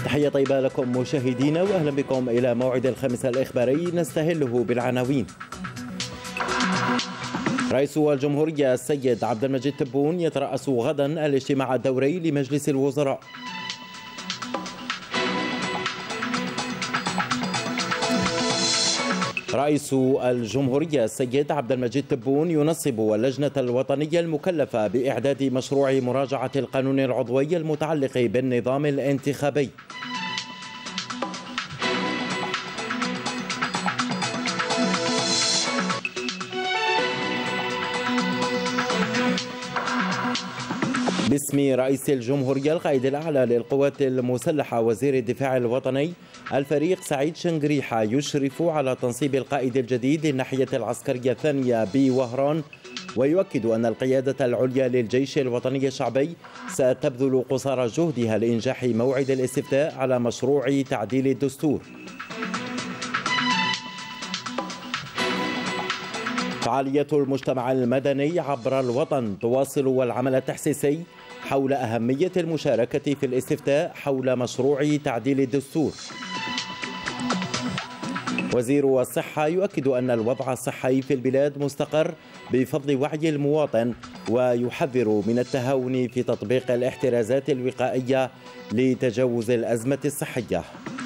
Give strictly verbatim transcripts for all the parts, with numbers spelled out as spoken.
تحية طيبة لكم مشاهدينا وأهلا بكم إلى موعد الخامس الإخباري نستهله بالعناوين. رئيس الجمهورية السيد عبد المجيد تبون يترأس غدا الاجتماع الدوري لمجلس الوزراء. رئيس الجمهورية السيد عبد المجيد تبون ينصب اللجنة الوطنية المكلفة بإعداد مشروع مراجعة القانون العضوي المتعلق بالنظام الانتخابي. باسم رئيس الجمهورية القائد الأعلى للقوات المسلحة وزير الدفاع الوطني الفريق سعيد شنقريحة يشرف على تنصيب القائد الجديد للناحية العسكرية الثانية بوهران، ويؤكد أن القيادة العليا للجيش الوطني الشعبي ستبذل قصارى جهدها لإنجاح موعد الاستفتاء على مشروع تعديل الدستور. فعالية المجتمع المدني عبر الوطن تواصل العمل التحسيسي حول أهمية المشاركة في الاستفتاء حول مشروع تعديل الدستور. وزير الصحة يؤكد أن الوضع الصحي في البلاد مستقر بفضل وعي المواطن، ويحذر من التهاون في تطبيق الاحترازات الوقائية لتجاوز الأزمة الصحية.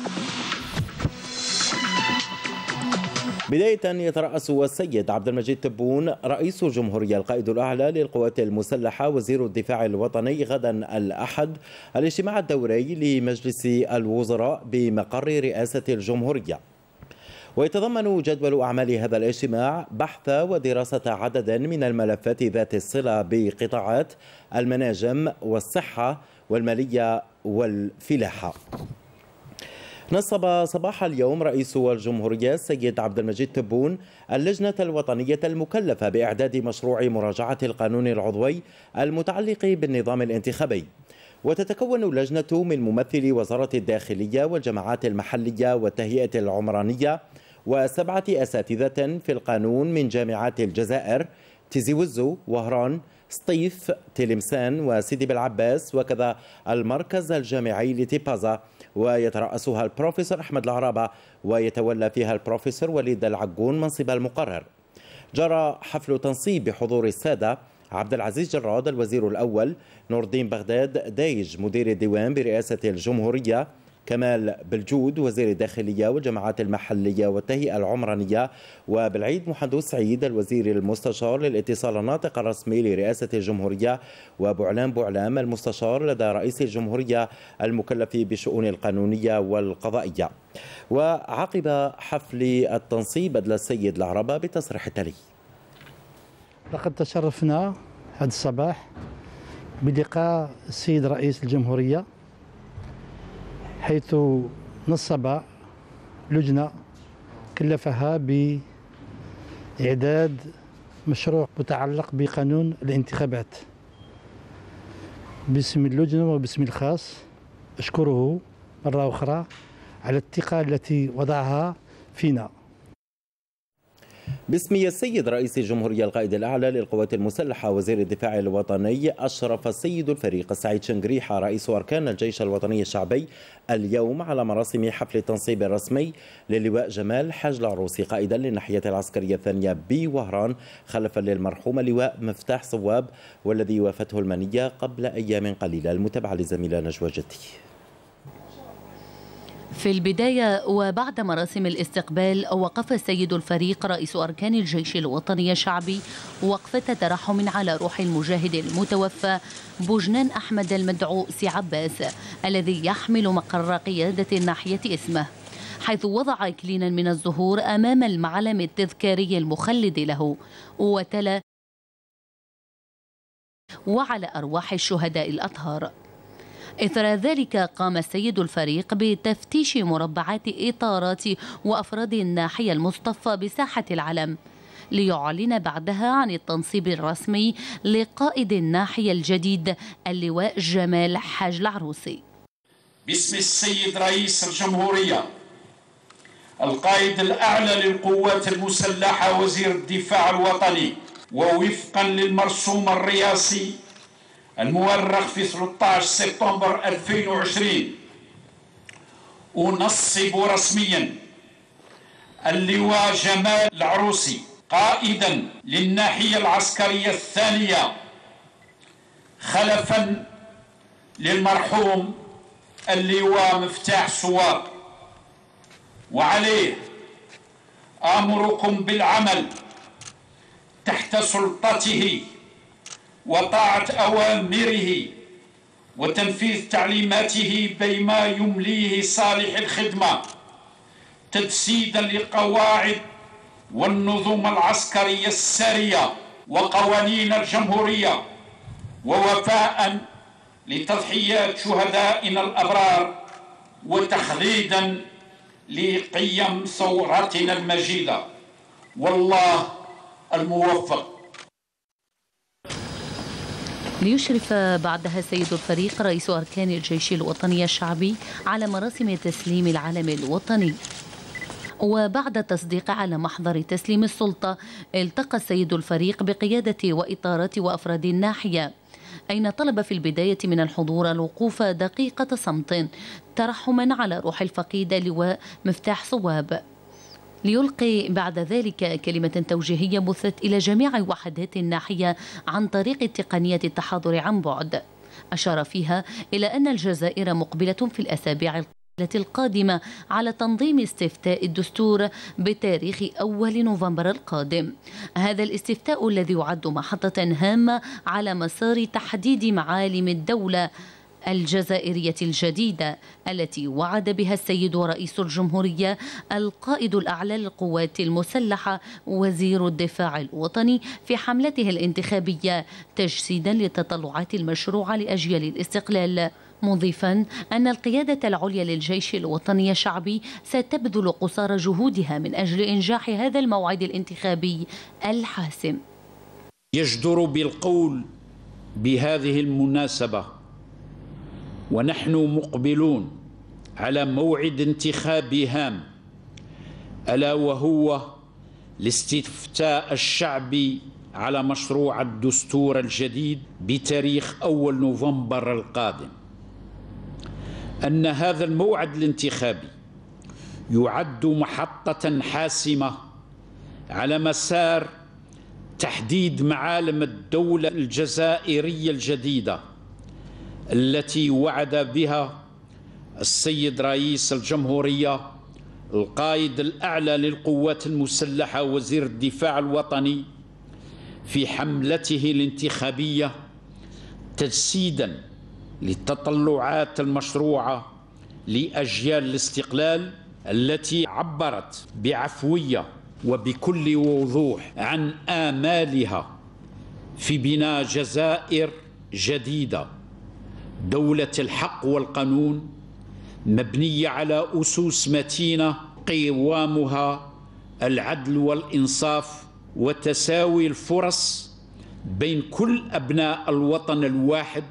بداية يترأس السيد عبد المجيد تبون رئيس الجمهورية القائد الأعلى للقوات المسلحة وزير الدفاع الوطني غدا الأحد الاجتماع الدوري لمجلس الوزراء بمقر رئاسة الجمهورية. ويتضمن جدول أعمال هذا الاجتماع بحث ودراسة عدد من الملفات ذات الصلة بقطاعات المناجم والصحة والمالية والفلاحة. نصب صباح اليوم رئيس الجمهورية السيد عبد المجيد تبون اللجنة الوطنية المكلفة بإعداد مشروع مراجعة القانون العضوي المتعلق بالنظام الانتخابي. وتتكون اللجنة من ممثلي وزارة الداخلية والجماعات المحلية والتهيئة العمرانية وسبعة أساتذة في القانون من جامعات الجزائر، تيزي وزو، وهران، سطيف، تلمسان وسيدي بالعباس، وكذا المركز الجامعي لتيبازا، ويترأسها البروفيسور أحمد العرابة، ويتولى فيها البروفيسور وليد العقون منصب المقرر. جرى حفل تنصيب بحضور السادة عبد العزيز جراد الوزير الأول، نور الدين بغداد دايج مدير الديوان برئاسة الجمهورية، كمال بالجود وزير الداخلية والجماعات المحلية والتهيئة العمرانية، وبالعيد محمد سعيد الوزير المستشار للاتصال الناطق الرسمي لرئاسة الجمهورية، وبعلام بوعلام المستشار لدى رئيس الجمهورية المكلف بالشؤون القانونية والقضائية. وعقب حفل التنصيب أدلى السيد العربة بالتصريح التالي: لقد تشرفنا هذا الصباح بلقاء السيد رئيس الجمهورية، حيث نصب لجنة كلفها بإعداد مشروع متعلق بقانون الانتخابات. باسم اللجنة وباسم الخاص أشكره مرة أخرى على الثقة التي وضعها فينا. باسم السيد رئيس الجمهورية القائد الأعلى للقوات المسلحة وزير الدفاع الوطني أشرف السيد الفريق سعيد شنقريحة رئيس أركان الجيش الوطني الشعبي اليوم على مراسم حفل التنصيب الرسمي للواء جمال حاج العروسي قائدا للناحية العسكرية الثانية بوهران، خلفا للمرحوم اللواء مفتاح صواب والذي وافته المنية قبل أيام قليلة. المتابعة لزميلة نجوى جدي. في البداية وبعد مراسم الاستقبال وقف السيد الفريق رئيس أركان الجيش الوطني الشعبي وقفة ترحم على روح المجاهد المتوفى بوجنان أحمد المدعو سي عباس الذي يحمل مقر قيادة الناحية اسمه، حيث وضع إكليلا من الزهور أمام المعلم التذكاري المخلد له وتلا: وعلى أرواح الشهداء الأطهار. إثر ذلك قام السيد الفريق بتفتيش مربعات إطارات وأفراد الناحية المصطفى بساحة العلم، ليعلن بعدها عن التنصيب الرسمي لقائد الناحية الجديد اللواء جمال حاج العروسي. باسم السيد رئيس الجمهورية القائد الأعلى للقوات المسلحة وزير الدفاع الوطني، ووفقا للمرسوم الرئاسي المؤرخ في ثلاثة عشر سبتمبر ألفين وعشرين، أنصب رسميا اللواء جمال العروسي قائدا للناحية العسكرية الثانية خلفا للمرحوم اللواء مفتاح سواب، وعليه آمركم بالعمل تحت سلطته وطاعة أوامره وتنفيذ تعليماته بما يمليه صالح الخدمة، تجسيدا لقواعد والنظم العسكرية السارية وقوانين الجمهورية، ووفاء لتضحيات شهدائنا الأبرار، وتخليدا لقيم ثورتنا المجيدة. والله الموفق. ليشرف بعدها السيد الفريق رئيس أركان الجيش الوطني الشعبي على مراسم تسليم العلم الوطني. وبعد تصديق على محضر تسليم السلطة، التقى السيد الفريق بقيادة وإطارات وأفراد الناحية، أين طلب في البداية من الحضور الوقوف دقيقة صمت ترحما على روح الفقيد لواء مفتاح صواب، ليلقي بعد ذلك كلمة توجيهية بثت إلى جميع وحدات الناحية عن طريق تقنية التحاضر عن بعد، أشار فيها إلى أن الجزائر مقبلة في الأسابيع القادمة على تنظيم استفتاء الدستور بتاريخ أول نوفمبر القادم. هذا الاستفتاء الذي يعد محطة هامة على مسار تحديد معالم الدولة الجزائرية الجديدة التي وعد بها السيد رئيس الجمهورية القائد الأعلى للقوات المسلحة وزير الدفاع الوطني في حملته الانتخابية، تجسيدا للتطلعات المشروعة لأجيال الاستقلال، مضيفا أن القيادة العليا للجيش الوطني الشعبي ستبذل قصارى جهودها من أجل إنجاح هذا الموعد الانتخابي الحاسم. يجدر بالقول بهذه المناسبة ونحن مقبلون على موعد انتخابي هام، ألا وهو الاستفتاء الشعبي على مشروع الدستور الجديد بتاريخ أول نوفمبر القادم، أن هذا الموعد الانتخابي يعد محطة حاسمة على مسار تحديد معالم الدولة الجزائرية الجديدة التي وعد بها السيد رئيس الجمهورية القائد الأعلى للقوات المسلحة وزير الدفاع الوطني في حملته الانتخابية، تجسيدا للتطلعات المشروعة لأجيال الاستقلال التي عبرت بعفوية وبكل وضوح عن آمالها في بناء جزائر جديدة، دولة الحق والقانون مبنية على أسس متينة قوامها العدل والإنصاف وتساوي الفرص بين كل أبناء الوطن الواحد،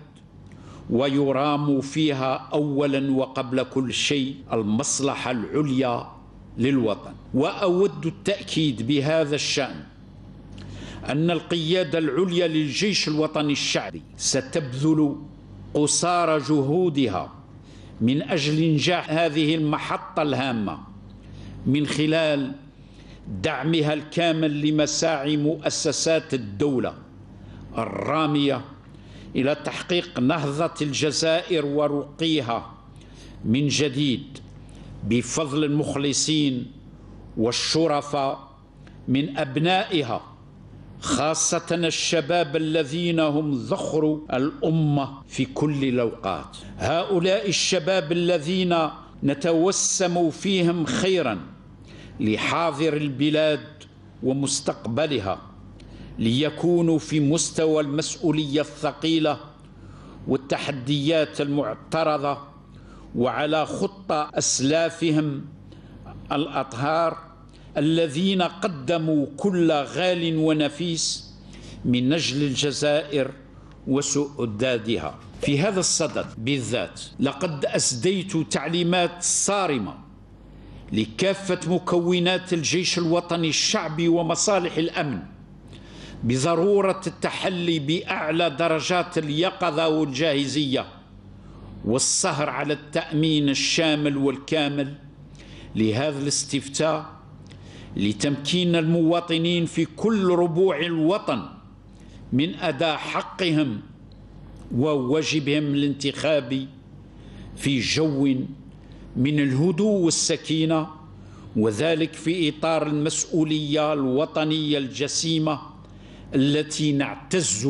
ويرام فيها أولا وقبل كل شيء المصلحة العليا للوطن. وأود التأكيد بهذا الشأن أن القيادة العليا للجيش الوطني الشعبي ستبذل قصارى جهودها من أجل إنجاح هذه المحطة الهامة من خلال دعمها الكامل لمساعي مؤسسات الدولة الرامية إلى تحقيق نهضة الجزائر ورقيها من جديد بفضل المخلصين والشرفاء من أبنائها، خاصة الشباب الذين هم ذخر الأمة في كل الأوقات. هؤلاء الشباب الذين نتوسم فيهم خيرا لحاضر البلاد ومستقبلها، ليكونوا في مستوى المسؤولية الثقيلة والتحديات المعترضة وعلى خطى أسلافهم الأطهار الذين قدموا كل غال ونفيس من أجل الجزائر وسؤدادها. في هذا الصدد بالذات لقد أسديت تعليمات صارمة لكافة مكونات الجيش الوطني الشعبي ومصالح الأمن بضرورة التحلي بأعلى درجات اليقظة والجاهزية والسهر على التأمين الشامل والكامل لهذا الاستفتاء لتمكين المواطنين في كل ربوع الوطن من أداء حقهم وواجبهم الانتخابي في جو من الهدوء والسكينة، وذلك في إطار المسؤولية الوطنية الجسيمة التي نعتز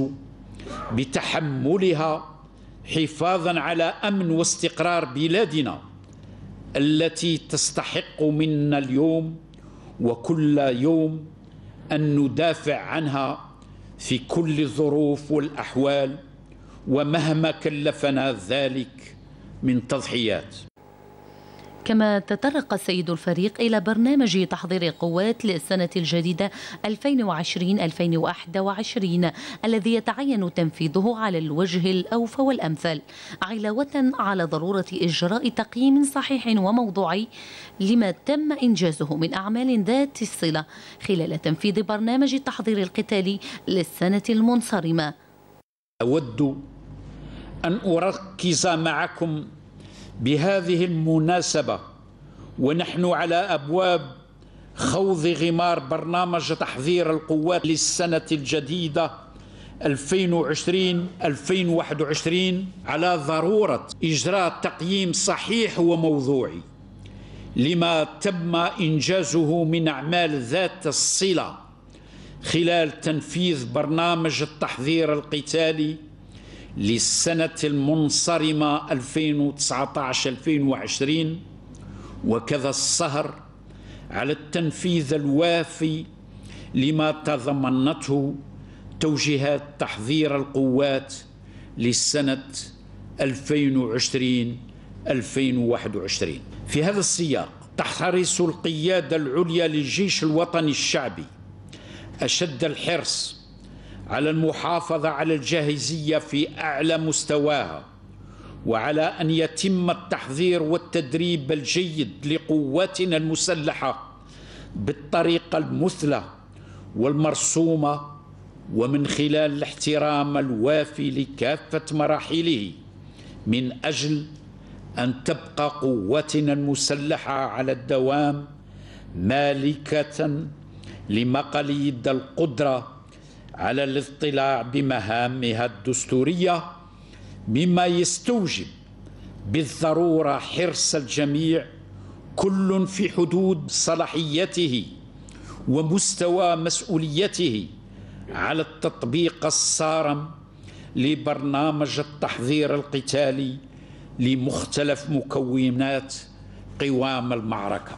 بتحملها حفاظا على أمن واستقرار بلادنا التي تستحق منا اليوم وكل يوم أن ندافع عنها في كل الظروف والأحوال ومهما كلفنا ذلك من تضحيات. كما تطرق السيد الفريق إلى برنامج تحضير القوات للسنة الجديدة ألفين وعشرين ألفين وواحد وعشرين الذي يتعين تنفيذه على الوجه الأوفى والأمثل، علاوة على ضرورة إجراء تقييم صحيح وموضوعي لما تم إنجازه من أعمال ذات الصلة خلال تنفيذ برنامج التحضير القتالي للسنة المنصرمة. أود أن أركز معكم بهذه المناسبة ونحن على أبواب خوض غمار برنامج تحضير القوات للسنة الجديدة ألفين وعشرين ألفين وواحد وعشرين على ضرورة إجراء تقييم صحيح وموضوعي لما تم إنجازه من أعمال ذات الصلة خلال تنفيذ برنامج التحضير القتالي للسنة المنصرمة ألفين وتسعة عشر ألفين وعشرين، وكذا السهر على التنفيذ الوافي لما تضمنته توجيهات تحضير القوات للسنة ألفين وعشرين ألفين وواحد وعشرين. في هذا السياق تحرص القيادة العليا للجيش الوطني الشعبي أشد الحرص على المحافظة على الجاهزية في أعلى مستواها، وعلى أن يتم التحضير والتدريب الجيد لقواتنا المسلحة بالطريقة المثلى والمرسومة ومن خلال الاحترام الوافي لكافة مراحله من أجل أن تبقى قواتنا المسلحة على الدوام مالكة لمقاليد القدرة على الاطلاع بمهامها الدستورية، مما يستوجب بالضرورة حرص الجميع كل في حدود صلاحيته ومستوى مسؤوليته على التطبيق الصارم لبرنامج التحضير القتالي لمختلف مكونات قوام المعركة.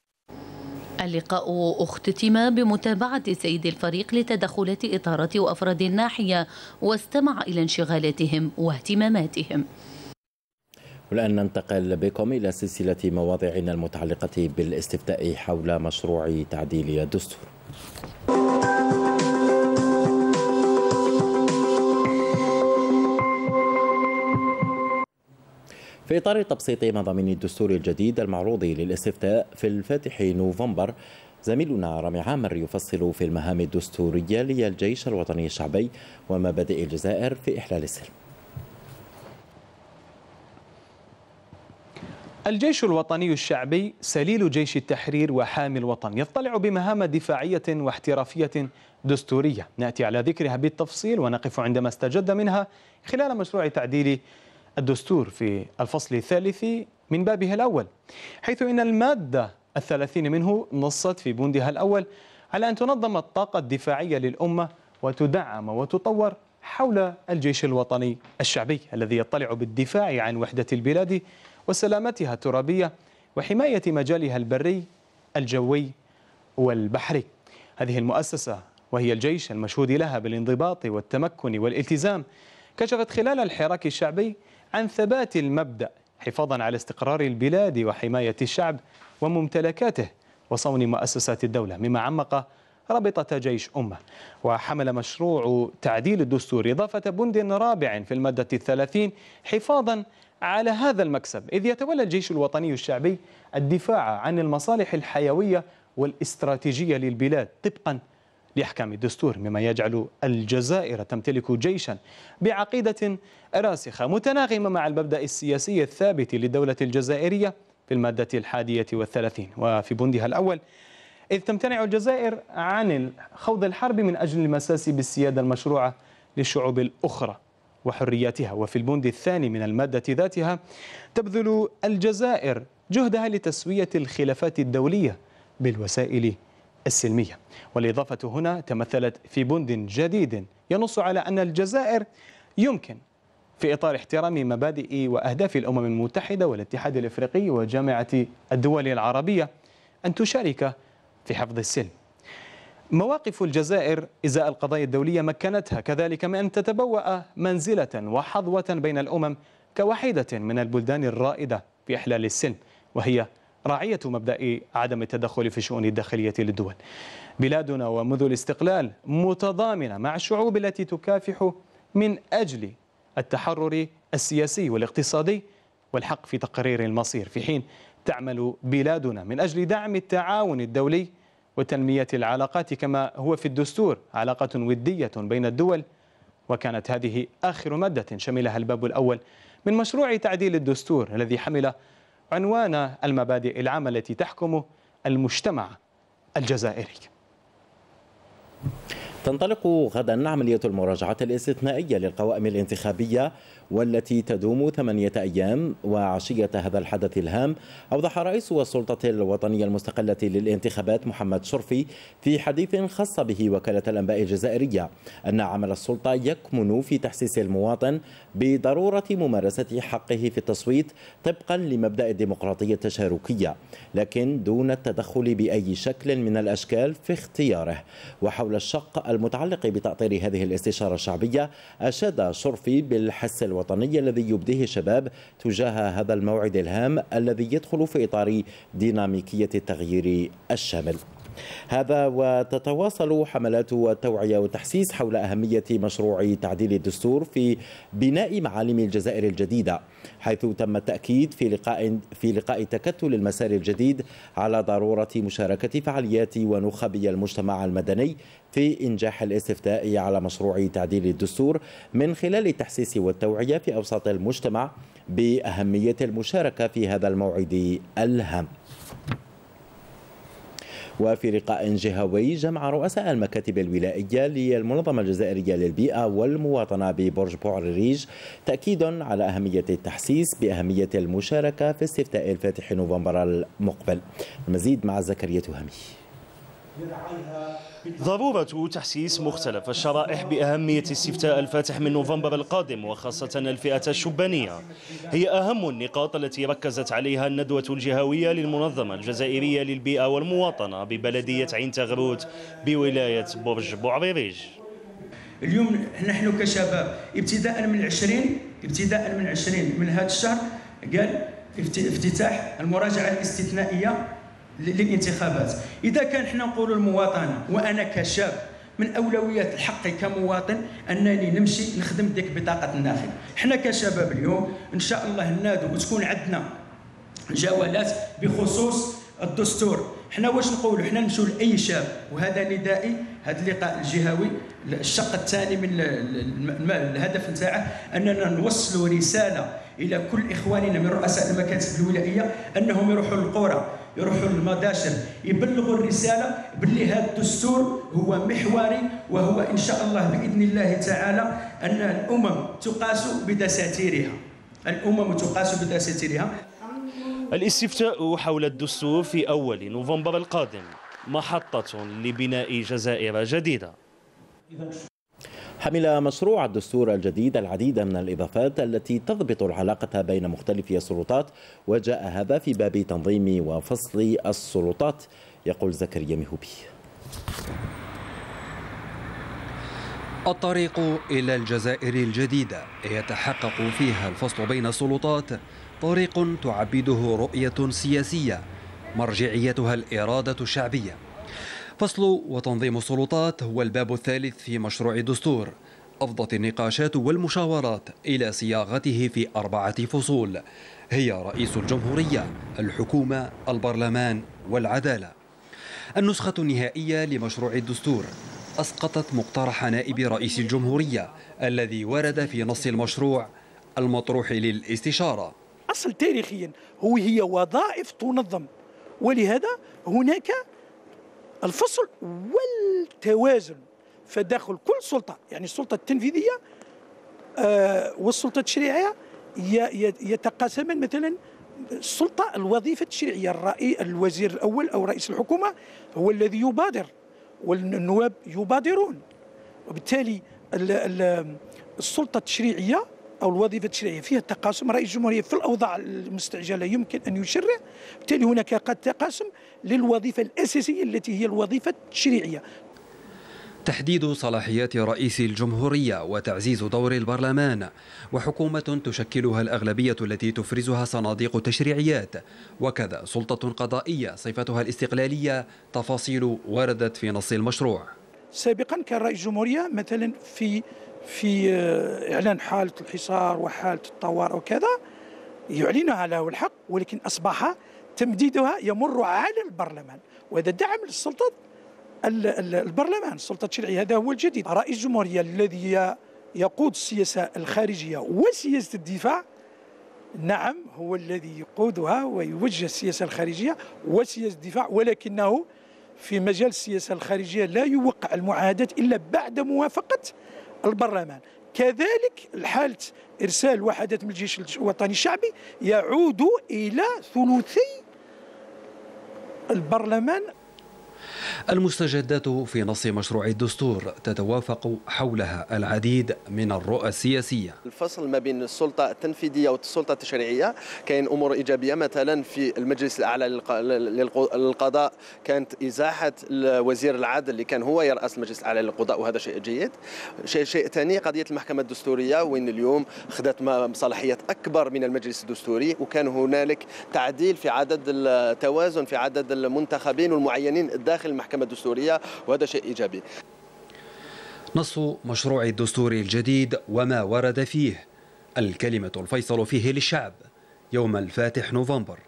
اللقاء اختتم بمتابعة سيد الفريق لتدخلات إطارات وأفراد الناحية واستمع إلى انشغالاتهم واهتماماتهم. والآن ننتقل بكم إلى سلسلة مواضيعنا المتعلقة بالاستفتاء حول مشروع تعديل الدستور. في إطار تبسيط مضامين الدستور الجديد المعروض للاستفتاء في الفاتح نوفمبر، زميلنا رامي عامر يفصل في المهام الدستورية للجيش الوطني الشعبي ومبادئ الجزائر في إحلال السلم. الجيش الوطني الشعبي سليل جيش التحرير وحامي الوطن، يطلع بمهام دفاعية واحترافية دستورية نأتي على ذكرها بالتفصيل ونقف عندما استجد منها خلال مشروع تعديل الدستور في الفصل الثالث من بابه الأول، حيث إن المادة الثلاثين منه نصت في بندها الأول على أن تنظم الطاقة الدفاعية للأمة وتدعم وتطور حول الجيش الوطني الشعبي الذي يطلع بالدفاع عن وحدة البلاد وسلامتها الترابية وحماية مجالها البري الجوي والبحري. هذه المؤسسة وهي الجيش المشهود لها بالانضباط والتمكن والالتزام كشفت خلال الحراك الشعبي عن ثبات المبدأ حفاظا على استقرار البلاد وحماية الشعب وممتلكاته وصون مؤسسات الدولة، مما عمق رابطة جيش أمة. وحمل مشروع تعديل الدستور إضافة بند رابع في المادة الثلاثين حفاظا على هذا المكسب، إذ يتولى الجيش الوطني الشعبي الدفاع عن المصالح الحيوية والاستراتيجية للبلاد طبقا لأحكام الدستور، مما يجعل الجزائر تمتلك جيشا بعقيدة راسخة متناغمة مع المبدأ السياسي الثابت للدولة الجزائرية في المادة الحادية والثلاثين وفي بندها الأول، إذ تمتنع الجزائر عن خوض الحرب من أجل المساس بالسيادة المشروعة للشعوب الأخرى وحرياتها. وفي البند الثاني من المادة ذاتها تبذل الجزائر جهدها لتسوية الخلافات الدولية بالوسائل السلمية. والإضافة هنا تمثلت في بند جديد ينص على أن الجزائر يمكن في إطار احترام مبادئ وأهداف الأمم المتحدة والاتحاد الإفريقي وجامعة الدول العربية أن تشارك في حفظ السلم. مواقف الجزائر إزاء القضايا الدولية مكنتها كذلك من أن تتبوأ منزلة وحظوة بين الأمم كواحدة من البلدان الرائدة في إحلال السلم، وهي راعية مبدأ عدم التدخل في الشؤون الداخلية للدول. بلادنا ومنذ الاستقلال متضامنة مع الشعوب التي تكافح من أجل التحرر السياسي والاقتصادي والحق في تقرير المصير، في حين تعمل بلادنا من أجل دعم التعاون الدولي وتنمية العلاقات كما هو في الدستور علاقة ودية بين الدول. وكانت هذه آخر مادة شملها الباب الأول من مشروع تعديل الدستور الذي حمل عنوان المبادئ العامة التي تحكم المجتمع الجزائري. تنطلق غدا عملية المراجعة الاستثنائية للقوائم الانتخابية والتي تدوم ثمانية أيام. وعشية هذا الحدث الهام أوضح رئيس السلطة الوطنية المستقلة للانتخابات محمد شرفي في حديث خاص به وكالة الأنباء الجزائرية أن عمل السلطة يكمن في تحسيس المواطن بضرورة ممارسة حقه في التصويت طبقا لمبدأ الديمقراطية التشاركية، لكن دون التدخل بأي شكل من الأشكال في اختياره. وحول الشق المتعلق بتأطير هذه الاستشارة الشعبية أشاد شرفي بالحس الوطني الذي يبديه الشباب تجاه هذا الموعد الهام الذي يدخل في إطار ديناميكية التغيير الشامل. هذا وتتواصل حملات التوعية والتحسيس حول أهمية مشروع تعديل الدستور في بناء معالم الجزائر الجديدة، حيث تم التأكيد في لقاء في لقاء تكتل المسار الجديد على ضرورة مشاركة فعاليات ونخبي المجتمع المدني في إنجاح الاستفتاء على مشروع تعديل الدستور من خلال التحسيس والتوعية في أوساط المجتمع بأهمية المشاركة في هذا الموعد الهام. وفي لقاء جهوي جمع رؤساء المكاتب الولائية للمنظمة الجزائرية للبيئة والمواطنة ببرج بوعريريج تأكيد على أهمية التحسيس بأهمية المشاركة في استفتاء الفاتح نوفمبر المقبل. المزيد مع زكريا تهامي. ضرورة تحسيس مختلف الشرائح بأهمية استفتاء الفاتح من نوفمبر القادم وخاصة الفئة الشبانية هي أهم النقاط التي ركزت عليها الندوة الجهوية للمنظمة الجزائرية للبيئة والمواطنة ببلدية عين تغروت بولاية برج بوعريريج. اليوم نحن كشباب ابتداء من العشرين ابتداء من العشرين من هذا الشهر قال افتتاح المراجعة الاستثنائية للانتخابات. إذا كان احنا نقولوا المواطنة وأنا كشاب من أولويات الحق كمواطن أنني نمشي نخدم ديك بطاقة الناخب، احنا كشباب اليوم إن شاء الله ننادوا وتكون عندنا جولات بخصوص الدستور. احنا واش نقولوا؟ احنا نمشوا لأي شاب، وهذا ندائي هذا اللقاء الجهوي الشق الثاني من الهدف نتاعه أننا نوصلوا رسالة إلى كل إخواننا من رؤساء المكاتب الولائية أنهم يروحوا للقرى يروحوا للمداشر يبلغوا الرسالة باللي هذا الدستور هو محوري، وهو إن شاء الله بإذن الله تعالى أن الأمم تقاس بدساتيرها الأمم تقاس بدساتيرها. الاستفتاء حول الدستور في أول نوفمبر القادم محطة لبناء جزائر جديدة. حمل مشروع الدستور الجديد العديد من الإضافات التي تضبط العلاقة بين مختلف السلطات، وجاء هذا في باب تنظيم وفصل السلطات. يقول زكريا مهوبي. الطريق إلى الجزائر الجديدة يتحقق فيها الفصل بين السلطات، طريق تعبده رؤية سياسية مرجعيتها الإرادة الشعبية. فصل وتنظيم السلطات هو الباب الثالث في مشروع الدستور، أفضت النقاشات والمشاورات إلى صياغته في أربعة فصول هي رئيس الجمهورية، الحكومة، البرلمان والعدالة. النسخة النهائية لمشروع الدستور أسقطت مقترح نائب رئيس الجمهورية الذي ورد في نص المشروع المطروح للاستشارة. أصل تاريخيا هو هي وظائف تنظم، ولهذا هناك الفصل والتوازن فداخل كل سلطة، يعني السلطة التنفيذية والسلطة التشريعية يتقاسمان. مثلا السلطة الوظيفة التشريعية الرئيس الوزير الأول أو رئيس الحكومة هو الذي يبادر والنواب يبادرون، وبالتالي السلطة التشريعية أو الوظيفة التشريعية فيها تقاسم. رئيس الجمهورية في الأوضاع المستعجلة يمكن أن يشرع، بالتالي هناك قد تقاسم للوظيفة الأساسية التي هي الوظيفة التشريعية. تحديد صلاحيات رئيس الجمهورية وتعزيز دور البرلمان وحكومة تشكلها الأغلبية التي تفرزها صناديق التشريعيات، وكذا سلطة قضائية صفتها الاستقلالية، تفاصيل وردت في نص المشروع. سابقا كان رئيس الجمهورية مثلا في في إعلان حالة الحصار وحالة الطوارئ وكذا يعلنها له الحق، ولكن أصبح تمديدها يمر على البرلمان، وهذا دعم للسلطة البرلمان السلطة التشريعية. هذا هو الجديد. رئيس الجمهورية الذي يقود السياسة الخارجية وسياسة الدفاع، نعم هو الذي يقودها ويوجه السياسة الخارجية وسياسة الدفاع، ولكنه في مجال السياسة الخارجية لا يوقع المعاهدات إلا بعد موافقة البرلمان. كذلك الحالة إرسال وحدات من الجيش الوطني الشعبي يعود إلى ثلثي البرلمان. المستجدات في نص مشروع الدستور تتوافق حولها العديد من الرؤى السياسية. الفصل ما بين السلطة التنفيذية والسلطة التشريعية كاين أمور إيجابية، مثلا في المجلس الأعلى للقضاء كانت إزاحة وزير العدل اللي كان هو يرأس المجلس الأعلى للقضاء، وهذا شيء جيد. شيء شيء ثاني قضية المحكمة الدستورية، وين اليوم خذت صلاحيات أكبر من المجلس الدستوري، وكان هنالك تعديل في عدد التوازن في عدد المنتخبين والمعينين داخل المحكمة الدستورية، وهذا شيء إيجابي. نص مشروع الدستور الجديد وما ورد فيه، الكلمة الفيصل فيه للشعب يوم الفاتح نوفمبر.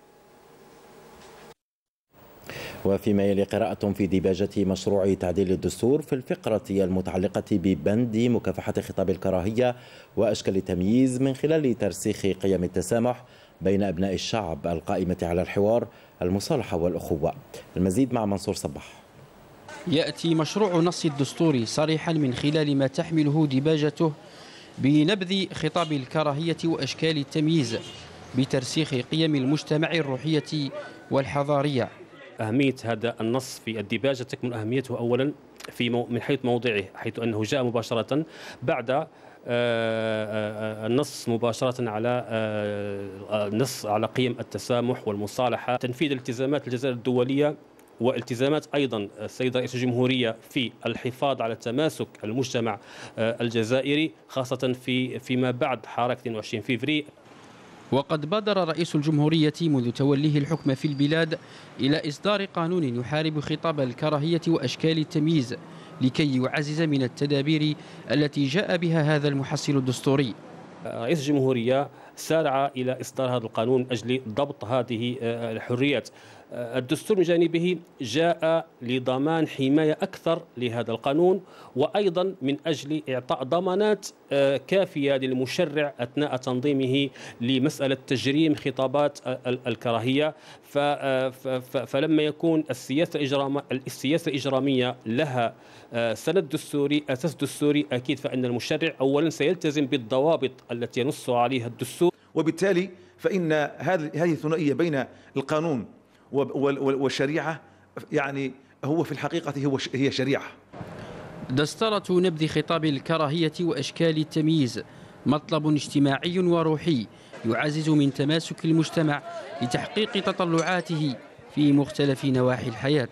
وفيما يلي قراءة في ديباجة مشروع تعديل الدستور في الفقرة المتعلقة ببند مكافحة خطاب الكراهية وأشكال التمييز من خلال ترسيخ قيم التسامح بين أبناء الشعب القائمة على الحوار، المصالحة والأخوة. المزيد مع منصور صباح. يأتي مشروع نص الدستور صريحا من خلال ما تحمله ديباجته بنبذ خطاب الكراهية وأشكال التمييز بترسيخ قيم المجتمع الروحية والحضارية. أهمية هذا النص في الديباجة تكمن أهميته أولا في مو من حيث موضعه، حيث أنه جاء مباشرة بعد النص مباشرة على النص على قيم التسامح والمصالحة، تنفيذ التزامات الجزائر الدولية والتزامات أيضا السيد رئيس الجمهورية في الحفاظ على تماسك المجتمع الجزائري، خاصة في فيما بعد حركة اثنين وعشرين فبراير. وقد بادر رئيس الجمهورية منذ توليه الحكم في البلاد إلى إصدار قانون يحارب خطاب الكراهية وأشكال التمييز لكي يعزز من التدابير التي جاء بها هذا المحصل الدستوري. رئيس الجمهورية سارع إلى إصدار هذا القانون من أجل ضبط هذه الحريات. الدستور من جانبه جاء لضمان حماية أكثر لهذا القانون، وأيضا من أجل إعطاء ضمانات كافية للمشرع أثناء تنظيمه لمسألة تجريم خطابات الكراهية. فلما يكون السياسة الإجرام السياسة الإجرامية لها سند دستوري أساس دستوري، أكيد فإن المشرع أولا سيلتزم بالضوابط التي ينص عليها الدستور، وبالتالي فإن هذه هذه الثنائية بين القانون والشريعة يعني هو في الحقيقة هو هي شريعة. دسترة نبذ خطاب الكراهية وأشكال التمييز مطلب اجتماعي وروحي يعزز من تماسك المجتمع لتحقيق تطلعاته في مختلف نواحي الحياة.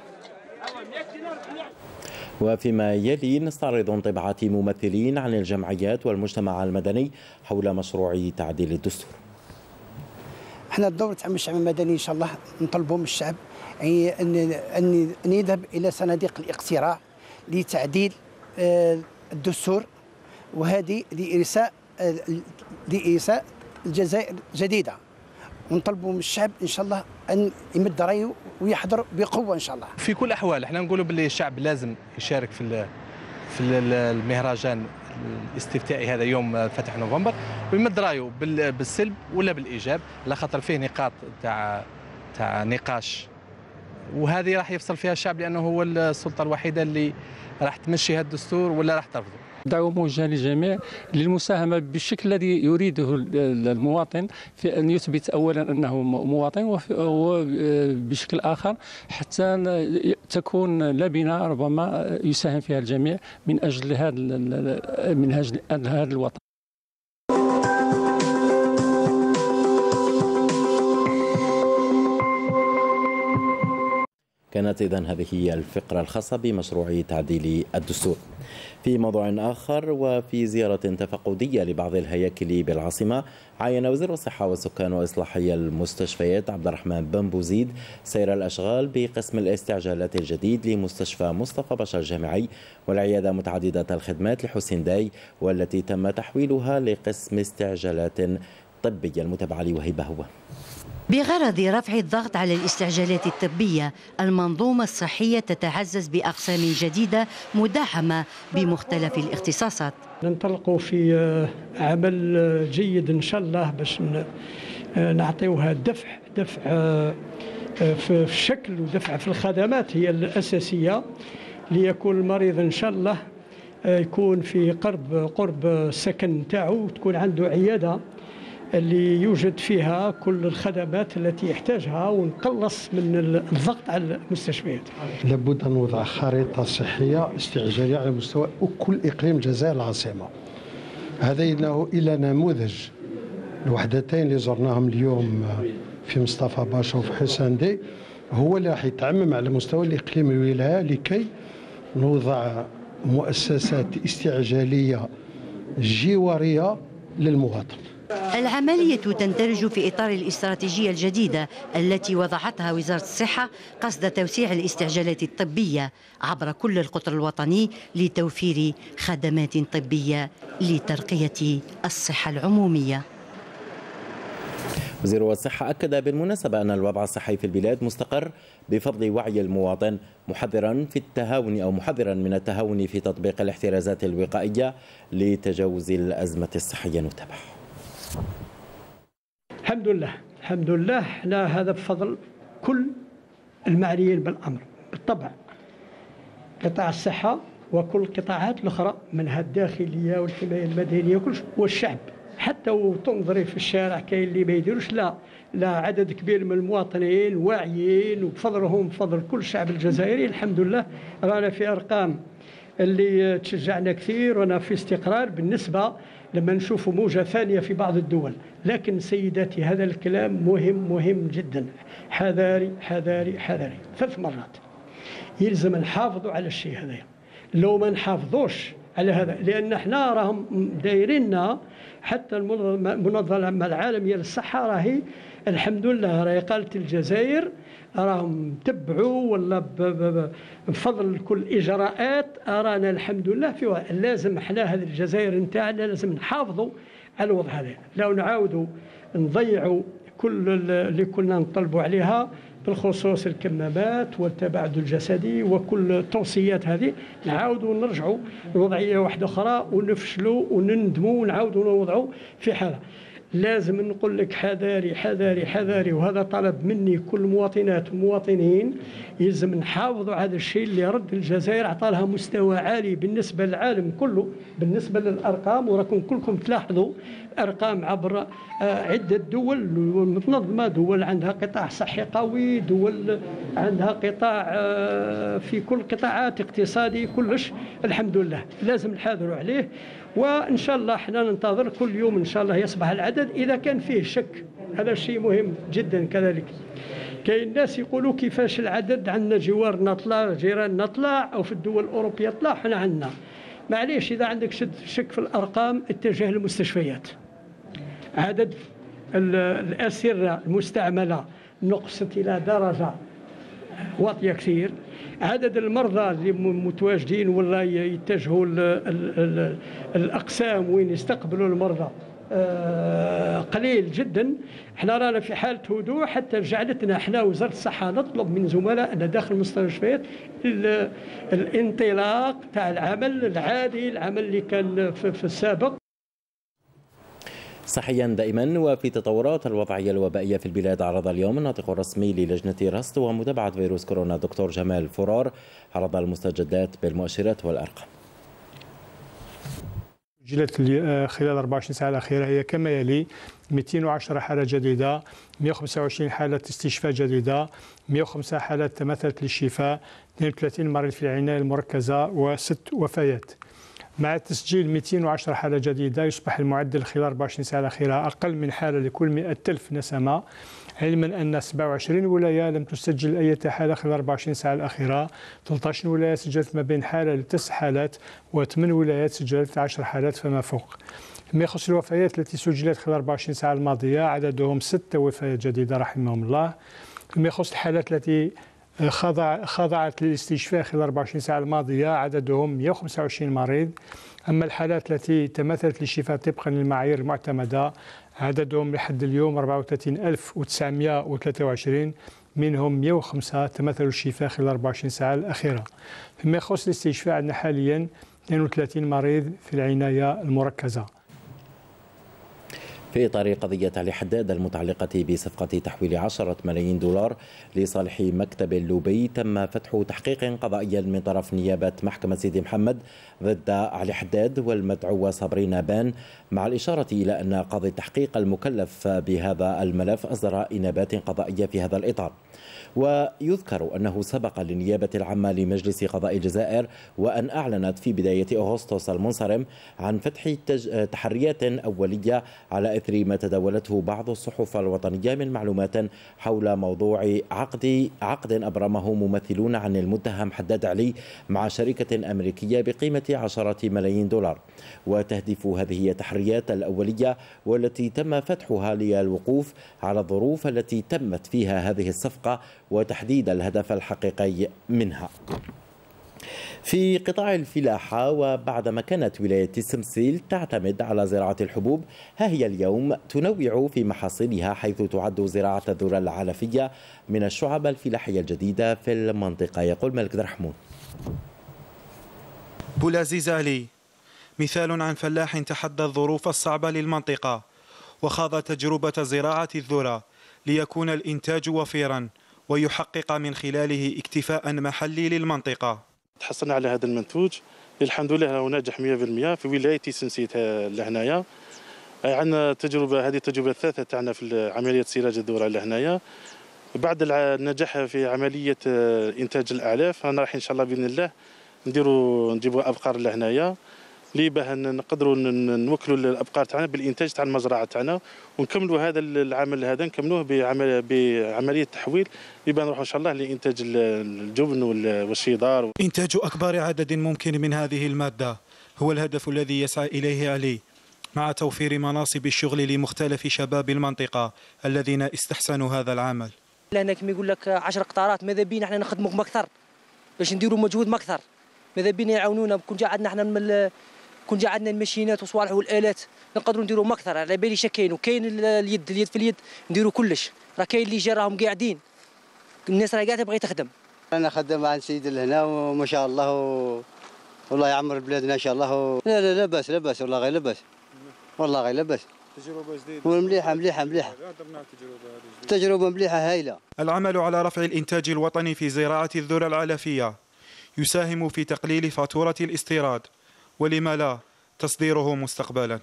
وفيما يلي نستعرض انطباعات ممثلين عن الجمعيات والمجتمع المدني حول مشروع تعديل الدستور. احنا الدور تاع الشعب المدني ان شاء الله نطلبوا من الشعب ان ان يذهب الى صناديق الاقتراع لتعديل الدستور، وهذه لإرساء لإرساء الجزائر جديدة. ونطلبوا من الشعب ان شاء الله ان يمد رايه ويحضر بقوه ان شاء الله. في كل الاحوال احنا نقولوا باللي الشعب لازم يشارك في في المهرجان الاستفتائي هذا يوم فتح نوفمبر، ويمد رايه بالسلب ولا بالايجاب، على خاطر فيه نقاط تاع تاع نقاش، وهذه راح يفصل فيها الشعب لانه هو السلطه الوحيده اللي راح تمشي هذا الدستور ولا راح ترفضه. دعوة موجهة للجميع للمساهمة بالشكل الذي يريده المواطن في أن يثبت أولا أنه مواطن، وبشكل آخر حتى تكون لبنة ربما يساهم فيها الجميع من أجل هذا من أجل هذا الوطن. كانت إذن هذه هي الفقرة الخاصة بمشروع تعديل الدستور. في موضوع آخر، وفي زيارة تفقدية لبعض الهياكل بالعاصمة، عين وزير الصحة والسكان وإصلاحي المستشفيات عبد الرحمن بن بوزيد سير الأشغال بقسم الاستعجالات الجديد لمستشفى مصطفى بشر الجامعي والعيادة متعددة الخدمات لحسين داي، والتي تم تحويلها لقسم استعجالات طبية. المتابعة لوهيبة هو. بغرض رفع الضغط على الاستعجالات الطبية، المنظومة الصحية تتعزز بأقسام جديدة مدعمة بمختلف الاختصاصات. ننطلقوا في عمل جيد إن شاء الله باش نعطيوها دفع دفع في الشكل ودفع في الخدمات هي الأساسية، ليكون المريض إن شاء الله يكون في قرب قرب السكن تاعو، وتكون عنده عيادة اللي يوجد فيها كل الخدمات التي يحتاجها، ونقلص من الضغط على المستشفيات. لابد أن نوضع خريطة صحية استعجالية على مستوى كل إقليم الجزائر العاصمة. هذا إنه إلى نموذج الوحدتين اللي زرناهم اليوم في مصطفى باشا وفي حسين دي، هو اللي راح يتعمم على مستوى الإقليم الولاية، لكي نوضع مؤسسات استعجالية جوارية للمواطن. العملية تندرج في إطار الاستراتيجية الجديدة التي وضعتها وزارة الصحة قصد توسيع الاستعجالات الطبية عبر كل القطر الوطني لتوفير خدمات طبية لترقية الصحة العمومية. وزير الصحة أكد بالمناسبة أن الوضع الصحي في البلاد مستقر بفضل وعي المواطن، محذرا في التهاون أو محذرا من التهاون في تطبيق الاحترازات الوقائية لتجاوز الأزمة الصحية. نتابع. الحمد لله الحمد لله احنا هذا بفضل كل المعنيين بالامر، بالطبع قطاع الصحه وكل القطاعات الاخرى منها الداخليه والحمايه المدنيه وكل والشعب، حتى وتنظري في الشارع كاين اللي ما يديروش، لا لا عدد كبير من المواطنين واعيين، وبفضلهم بفضل كل الشعب الجزائري الحمد لله رانا في ارقام اللي تشجعنا كثير، وانا في استقرار بالنسبه لما نشوف موجة ثانية في بعض الدول. لكن سيداتي هذا الكلام مهم مهم جدا، حذاري حذاري حذاري ثلاث مرات. يلزم نحافظوا على الشيء هذا، لو ما نحافظوش على هذا، لأن احنا راهم دايريننا، حتى المنظمة العالمية للصحة راهي الحمد لله راهي قالت الجزائر راهم تبعوا ولا بفضل كل الإجراءات رانا الحمد لله في. لازم احنا هذه الجزائر نتاعنا لازم نحافظوا على الوضع هذا، لو نعاودوا نضيعوا كل اللي كنا نطلبوا عليها بالخصوص الكمامات والتباعد الجسدي وكل التوصيات هذه، نعاودوا نرجعوا لوضعيه واحده اخرى ونفشلوا ونندموا ونعاودوا نوضعوا في حاله. لازم نقول لك حذاري حذاري حذاري، وهذا طلب مني كل المواطنات والمواطنين، يلزم نحافظوا على هذا الشيء اللي رد الجزائر عطى لها مستوى عالي بالنسبه للعالم كله بالنسبه للارقام، وراكم كلكم تلاحظوا ارقام عبر عده دول متنظمه، دول عندها قطاع صحي قوي، دول عندها قطاع في كل قطاعات اقتصادي كلش الحمد لله، لازم نحاذروا عليه. وان شاء الله احنا ننتظر كل يوم ان شاء الله يصبح العدد، اذا كان فيه شك هذا شيء مهم جدا. كذلك كاين ناس يقولوا كيفاش العدد عندنا جوارنا طلع جيراننا طلع او في الدول الاوروبيه طلع، احنا عندنا معليش اذا عندك شك في الارقام اتجه للمستشفيات. عدد الاسره المستعمله نقصت الى درجه واطيه كثير، عدد المرضى اللي متواجدين ولا يتجهوا الاقسام وين يستقبلوا المرضى قليل جدا. احنا رانا في حاله هدوء حتى جعلتنا احنا وزاره الصحه نطلب من زملائنا داخل المستشفيات الانطلاق تاع العمل العادي، العمل اللي كان في السابق. صحيا دائما. وفي تطورات الوضعية الوبائية في البلاد، عرض اليوم الناطق الرسمي للجنة رصد ومتابعة فيروس كورونا دكتور جمال فرار عرض المستجدات بالمؤشرات والأرقام. سجلت خلال أربعة وعشرين ساعة الأخيرة هي كما يلي: مئتين وعشرة حالة جديدة، مئة وخمسة وعشرين حالة استشفاء جديدة، مئة وخمسة حالات تمثلت للشفاء، اثنين وثلاثين مريض في العناية المركزة وست وفيات. مع تسجيل مئتين وعشرة حالة جديدة يصبح المعدل خلال أربعة وعشرين ساعة الأخيرة أقل من حالة لكل مئة ألف نسمة، علما أن سبعة وعشرين ولاية لم تسجل أي حالة خلال أربعة وعشرين ساعة الأخيرة. ثلاثة عشر ولاية سجلت ما بين حالة لتسع حالات، وثمان ولايات سجلت عشر حالات فما فوق. فيما يخص الوفيات التي سجلت خلال أربعة وعشرين ساعة الماضية عددهم ستة وفيات جديدة رحمهم الله. فيما يخص الحالات التي خضع خضعت للاستشفاء خلال أربعة وعشرين ساعة الماضية عددهم مئة وخمسة وعشرين مريض. أما الحالات التي تمثلت للشفاء طبقا للمعايير المعتمدة عددهم لحد اليوم أربعة وثلاثين ألف وتسعمئة وثلاثة وعشرين، منهم مئة وخمسة تمثلوا الشفاء خلال أربعة وعشرين ساعة الأخيرة. فيما يخص الاستشفاء عندنا حاليا اثنين وثلاثين مريض في العناية المركزة. في إطار قضية علي حداد المتعلقة بصفقة تحويل عشرة ملايين دولار لصالح مكتب اللوبي، تم فتح تحقيق قضائي من طرف نيابة محكمة سيدي محمد ضد علي حداد والمدعوة صابرين بان، مع الإشارة إلى أن قاضي التحقيق المكلف بهذا الملف أصدر إنابات قضائية في هذا الإطار. ويذكر أنه سبق للنيابة العامة لمجلس قضاء الجزائر وأن أعلنت في بداية أغسطس المنصرم عن فتح تحريات أولية على إثر ما تداولته بعض الصحف الوطنية من معلومات حول موضوع عقد عقد أبرمه ممثلون عن المتهم حداد علي مع شركة أمريكية بقيمة عشرة ملايين دولار. وتهدف هذه التحريات الأولية والتي تم فتحها للوقوف على الظروف التي تمت فيها هذه الصفقة وتحديد الهدف الحقيقي منها. في قطاع الفلاحة، وبعدما كانت ولاية السمسيل تعتمد على زراعة الحبوب، ها هي اليوم تنوع في محاصيلها، حيث تعد زراعة الذرة العلفية من الشعب الفلاحية الجديدة في المنطقة. يقول ملك درحمون. بولعزيز علي مثال عن فلاح تحدى الظروف الصعبة للمنطقة وخاض تجربة زراعة الذرة ليكون الإنتاج وفيرا ويحقق من خلاله اكتفاء محلي للمنطقة. تحصلنا على هذا المنتوج الحمد لله، هو ناجح مئة بالمئة في ولاية سمسيت لهنايا. عندنا تجربة، هذه التجربة الثالثة تاعنا في عملية سراج الذرة لهنايا. بعد النجاح في عملية إنتاج الأعلاف رانا رايحين إن شاء الله بإذن الله نديروا نجيبوا أبقار لهنايا لي باه نقدروا نوكلوا الابقار تاعنا بالانتاج تاع المزرعه تاعنا، ونكملوا هذا العمل هذا نكملوه بعمل بعمليه تحويل اللي باه نروحوا ان شاء الله لانتاج الجبن والشيدار. انتاج اكبر عدد ممكن من هذه الماده هو الهدف الذي يسعى اليه علي، مع توفير مناصب الشغل لمختلف شباب المنطقه الذين استحسنوا هذا العمل. لهنا كما يقول لك عشر قطارات، ماذا بينا احنا نخدموا اكثر باش نديروا مجهود اكثر، ماذا بينا يعاونونا. كون جا عندنا احنا كون جا عندنا الماشينات وصوالح والالات نقدروا نديروا اكثر. على بالي كاين وكاين اليد اليد في اليد نديروا كلش. راه كاين اللي جا راهم قاعدين، الناس راه قاعده تبغي تخدم. انا خدام عند سيد لهنا وما شاء الله و... والله يعمر بلادنا ان شاء الله و... لا لا لا باس لا باس والله غير لاباس، والله غير لاباس. تجربه جديده ومليحه مليحه مليحه تجربه مليحه هايله. العمل على رفع الانتاج الوطني في زراعه الذرة العلفيه يساهم في تقليل فاتوره الاستيراد، ولما لا تصديره مستقبلا.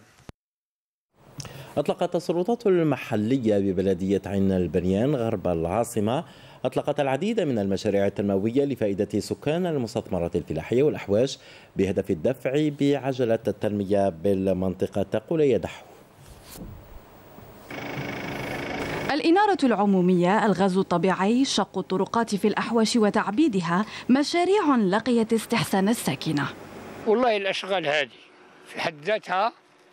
أطلقت السلطات المحلية ببلدية عين البنيان غرب العاصمة أطلقت العديد من المشاريع التنموية لفائدة سكان المستثمرات الفلاحية والأحواش بهدف الدفع بعجلة التنمية بالمنطقة. تقول يدحو. الإنارة العمومية، الغاز الطبيعي، شق الطرقات في الأحواش وتعبيدها مشاريع لقيت استحسان الساكنة. والله الأشغال هذه في حد ذاتها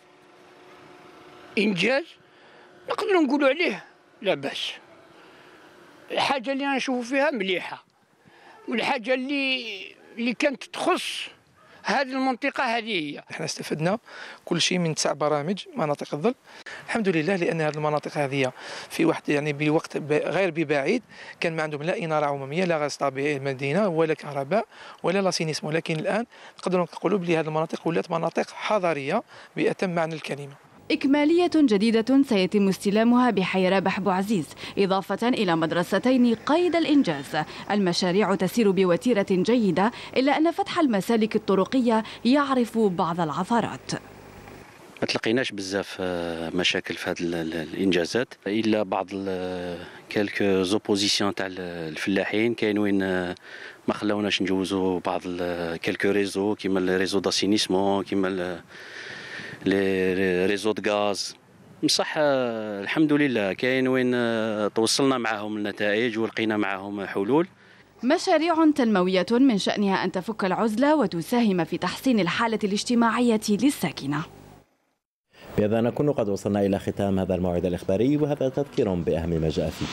إنجاز نقدر نقولوا عليه لا بأس. الحاجة اللي أنا نشوف فيها مليحة، والحاجة اللي اللي كانت تخص هذه المنطقة هذه هي. احنا استفدنا كل شيء من تسع برامج مناطق الظل الحمد لله، لأن هذه المناطق هذه في واحد يعني بوقت غير ببعيد كان ما عندهم لا إنارة عمومية، لا غاز طبيعي المدينة، ولا كهرباء، ولا لاسينيسمون، ولكن الآن نقدروا نقولوا بلي هذه المناطق ولات مناطق حضرية بأتم معنى الكلمة. إكمالية جديدة سيتم استلامها بحي رابح بوعزيز، إضافة إلى مدرستين قيد الإنجاز. المشاريع تسير بوتيرة جيدة، إلا أن فتح المسالك الطرقية يعرف بعض العثرات. ما تلقيناش بزاف مشاكل في هذه الانجازات، الا بعض كالك زوبوزيسيون تاع الفلاحين كاين وين ما خلاوناش نجوزوا بعض كالك ريزو كيما الريزو داسينيسمون، كيما لي ريزو د غاز. بصح الحمد لله كاين وين توصلنا معهم النتائج ولقينا معهم حلول. مشاريع تنموية من شأنها أن تفك العزلة وتساهم في تحسين الحالة الاجتماعية للساكنة. بهذا نكون قد وصلنا إلى ختام هذا الموعد الإخباري، وهذا تذكير بأهم ما جاء فيه.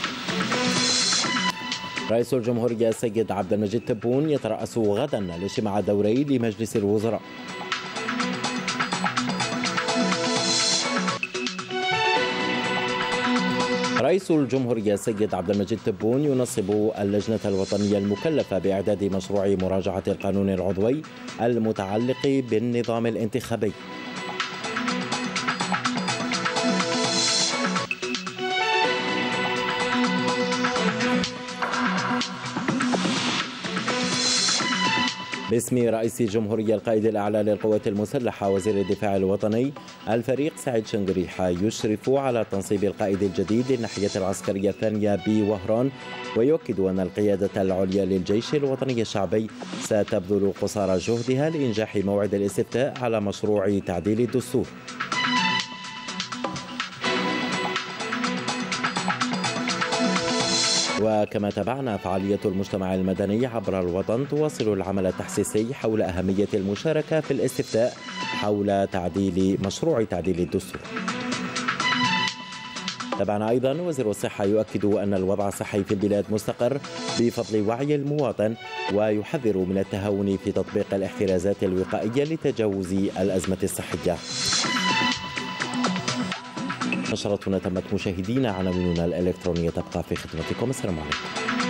رئيس الجمهورية السيد عبد المجيد تبون يترأس غدا الاجتماع الدوري لمجلس الوزراء. رئيس الجمهورية السيد عبد المجيد تبون ينصب اللجنة الوطنية المكلفة بإعداد مشروع مراجعة القانون العضوي المتعلق بالنظام الانتخابي. باسم رئيس الجمهورية القائد الأعلى للقوات المسلحة وزير الدفاع الوطني، الفريق سعيد شنقريحة يشرف على تنصيب القائد الجديد للناحية العسكرية الثانية بوهران، ويؤكد أن القيادة العليا للجيش الوطني الشعبي ستبذل قصارى جهدها لإنجاح موعد الاستفتاء على مشروع تعديل الدستور. وكما تابعنا فعالية المجتمع المدني عبر الوطن تواصل العمل التحسيسي حول أهمية المشاركة في الاستفتاء حول تعديل مشروع تعديل الدستور. تابعنا أيضا وزير الصحة يؤكد أن الوضع الصحي في البلاد مستقر بفضل وعي المواطن، ويحذر من التهاون في تطبيق الاحترازات الوقائية لتجاوز الأزمة الصحية. نشرتنا تمت مشاهدينا، عناويننا الإلكترونية تبقى في خدمتكم. السلام عليكم.